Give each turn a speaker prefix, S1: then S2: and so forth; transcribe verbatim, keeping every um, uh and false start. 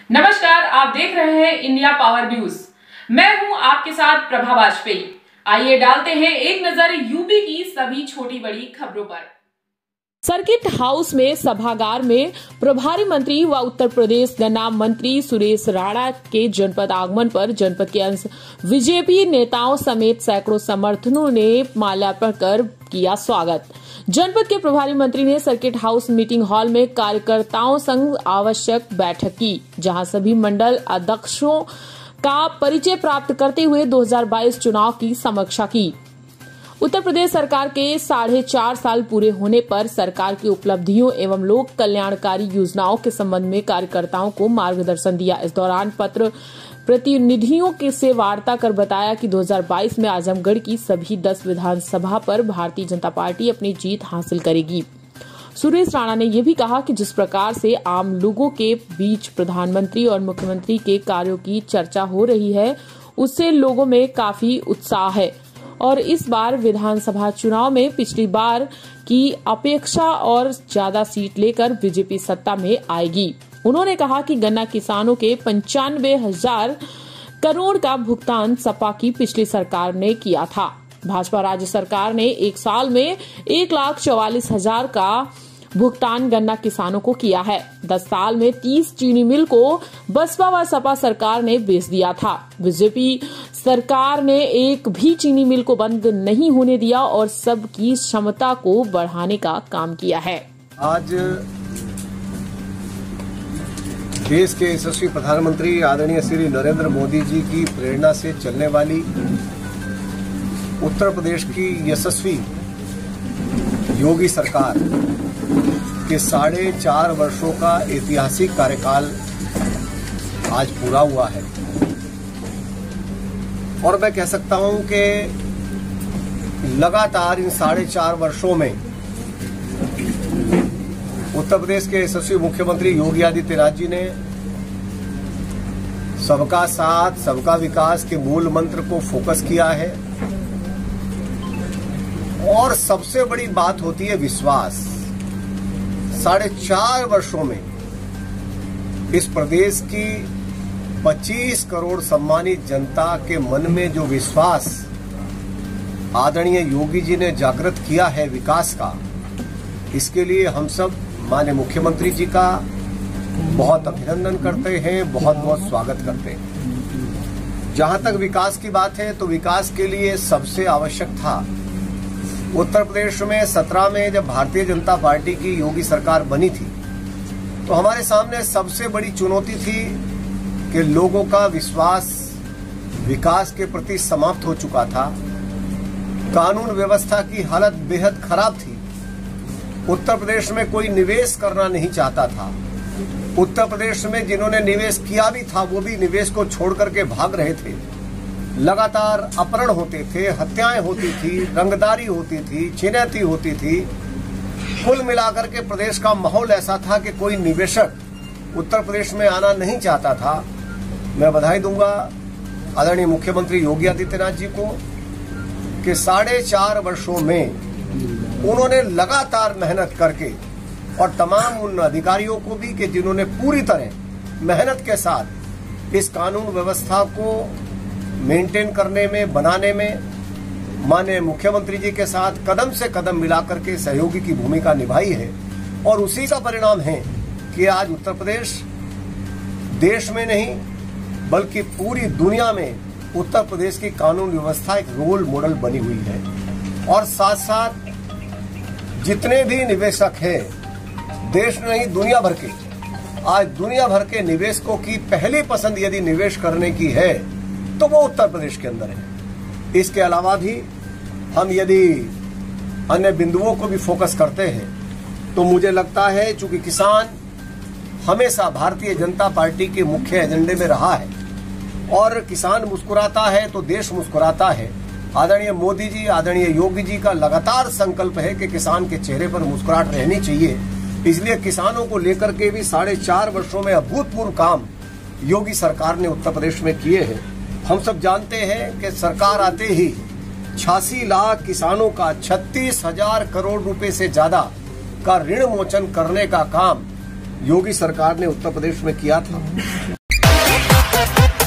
S1: नमस्कार, आप देख रहे हैं इंडिया पावर न्यूज। मैं हूं आपके साथ प्रभा वाजपेयी। आइए डालते हैं एक नजर यूपी की सभी छोटी बड़ी खबरों पर। सर्किट हाउस में सभागार में प्रभारी मंत्री व उत्तर प्रदेश गन्ना मंत्री सुरेश राणा के जनपद आगमन पर जनपद के अंश बीजेपी नेताओं समेत सैकड़ों समर्थकों ने माल्यार्पण कर किया स्वागत। जनपद के प्रभारी मंत्री ने सर्किट हाउस मीटिंग हॉल में कार्यकर्ताओं संग आवश्यक बैठक की, जहां सभी मंडल अध्यक्षों का परिचय प्राप्त करते हुए दो हज़ार बाईस चुनाव की समीक्षा की। उत्तर प्रदेश सरकार के साढ़े चार साल पूरे होने पर सरकार की उपलब्धियों एवं लोक कल्याणकारी योजनाओं के संबंध में कार्यकर्ताओं को मार्गदर्शन दिया। इस दौरान पत्र प्रतिनिधियों के से वार्ता कर बताया कि दो हज़ार बाईस में आजमगढ़ की सभी दस विधानसभा पर भारतीय जनता पार्टी अपनी जीत हासिल करेगी। सुरेश राणा ने यह भी कहा कि जिस प्रकार से आम लोगों के बीच प्रधानमंत्री और मुख्यमंत्री के कार्यों की चर्चा हो रही है, उससे लोगों में काफी उत्साह है और इस बार विधानसभा चुनाव में पिछली बार की अपेक्षा और ज्यादा सीट लेकर बीजेपी सत्ता में आएगी। उन्होंने कहा कि गन्ना किसानों के पंचानवे हजार करोड़ का भुगतान सपा की पिछली सरकार ने किया था। भाजपा राज्य सरकार ने एक साल में एक लाख चौवालीस हजार का भुगतान गन्ना किसानों को किया है। दस साल में तीस चीनी मिल को बसपा व सपा सरकार ने बेच दिया था। बीजेपी सरकार ने एक भी चीनी मिल को बंद नहीं होने दिया और सबकी क्षमता को बढ़ाने का काम किया है।
S2: आज देश के यशस्वी प्रधानमंत्री आदरणीय श्री नरेंद्र मोदी जी की प्रेरणा से चलने वाली उत्तर प्रदेश की यशस्वी योगी सरकार के साढ़े चार वर्षों का ऐतिहासिक कार्यकाल आज पूरा हुआ है और मैं कह सकता हूं कि लगातार इन साढ़े चार वर्षों में उत्तर प्रदेश के यशस्वी मुख्यमंत्री योगी आदित्यनाथ जी ने सबका साथ सबका विकास के मूल मंत्र को फोकस किया है और सबसे बड़ी बात होती है विश्वास। साढ़े चार वर्षों में इस प्रदेश की पच्चीस करोड़ सम्मानित जनता के मन में जो विश्वास आदरणीय योगी जी ने जागृत किया है विकास का, इसके लिए हम सब माननीय मुख्यमंत्री जी का बहुत अभिनंदन करते हैं, बहुत बहुत स्वागत करते हैं। जहां तक विकास की बात है तो विकास के लिए सबसे आवश्यक था उत्तर प्रदेश में सत्रह में जब भारतीय जनता पार्टी की योगी सरकार बनी थी तो हमारे सामने सबसे बड़ी चुनौती थी कि लोगों का विश्वास विकास के प्रति समाप्त हो चुका था। कानून व्यवस्था की हालत बेहद खराब थी। उत्तर प्रदेश में कोई निवेश करना नहीं चाहता था। उत्तर प्रदेश में जिन्होंने निवेश किया भी था वो भी निवेश को छोड़ करके भाग रहे थे। लगातार अपहरण होते थे, हत्याएं होती थी, रंगदारी होती थी, छिनैती होती थी। कुल मिलाकर के प्रदेश का माहौल ऐसा था कि कोई निवेशक उत्तर प्रदेश में आना नहीं चाहता था। मैं बधाई दूंगा आदरणीय मुख्यमंत्री योगी आदित्यनाथ जी को कि साढ़े चार वर्षों में उन्होंने लगातार मेहनत करके और तमाम उन अधिकारियों को भी कि जिन्होंने पूरी तरह मेहनत के साथ इस कानून व्यवस्था को मेंटेन करने में, बनाने में माननीय मुख्यमंत्री जी के साथ कदम से कदम मिलाकर के सहयोगी की भूमिका निभाई है और उसी का परिणाम है कि आज उत्तर प्रदेश देश में नहीं बल्कि पूरी दुनिया में उत्तर प्रदेश की कानून व्यवस्था एक रोल मॉडल बनी हुई है। और साथ साथ जितने भी निवेशक हैं देश में नहीं दुनिया भर के, आज दुनिया भर के निवेशकों की पहली पसंद यदि निवेश करने की है तो वो उत्तर प्रदेश के अंदर है। इसके अलावा भी हम यदि अन्य बिंदुओं को भी फोकस करते हैं तो मुझे लगता है चूंकि किसान हमेशा भारतीय जनता पार्टी के मुख्य एजेंडे में रहा है और किसान मुस्कुराता है तो देश मुस्कुराता है। आदरणीय मोदी जी, आदरणीय योगी जी का लगातार संकल्प है कि किसान के चेहरे पर मुस्कुराहट रहनी चाहिए। इसलिए किसानों को लेकर के भी साढ़े चार वर्षों में अभूतपूर्व काम योगी सरकार ने उत्तर प्रदेश में किए हैं। हम सब जानते हैं कि सरकार आते ही छियासी लाख किसानों का छत्तीस हजार करोड़ रुपए से ज्यादा का ऋण मोचन करने का काम योगी सरकार ने उत्तर प्रदेश में किया था।